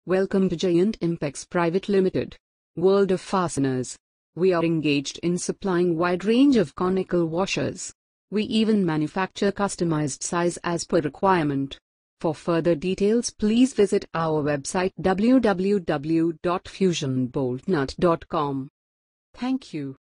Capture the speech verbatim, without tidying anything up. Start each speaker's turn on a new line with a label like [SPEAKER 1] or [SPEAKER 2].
[SPEAKER 1] Welcome to Jayant Impex Pvt Ltd. World of Fasteners. We are engaged in supplying wide range of conical washers. We even manufacture customized size as per requirement. For further details, please visit our website w w w dot fusion bolt nut dot com. Thank you.